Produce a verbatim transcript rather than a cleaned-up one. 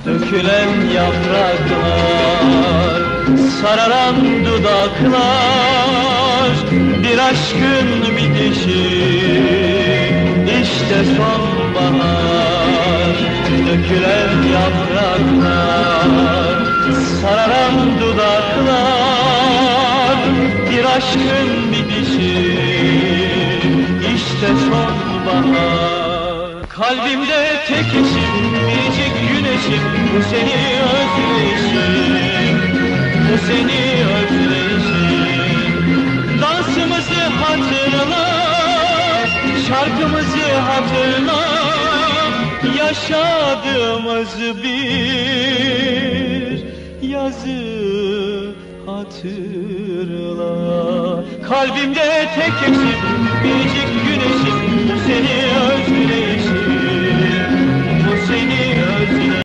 Dökülen yapraklar, sararan dudaklar, bir aşkın bitişi, işte sonbahar. Dökülen yapraklar, sararan dudaklar, bir aşkın bitişi, işte sonbahar. Kalbimde tek eşim, biricik güneşim, bu seni özleyişim, bu seni özleyişim. Dansımızı hatırla, şarkımızı hatırla, yaşadığımız bir yazı hatırla. Kalbimde tek eşim, biricik güneşim, bu seni özleyişim,